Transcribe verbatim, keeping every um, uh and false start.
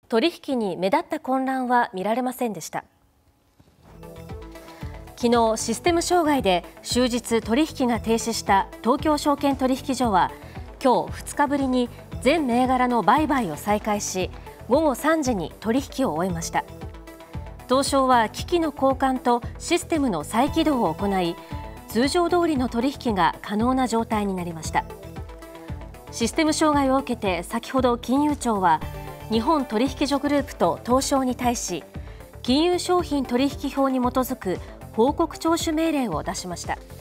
取引に目立った混乱は見られませんでした。昨日、システム障害で終日取引が停止した東京証券取引所は今日ふつかぶりに全銘柄の売買を再開し、ごごさんじに取引を終えました。東証は機器の交換とシステムの再起動を行い、通常通りの取引が可能な状態になりました。システム障害を受けて先ほど金融庁は日本取引所グループと東証に対し、金融商品取引法に基づく報告徴収命令を出しました。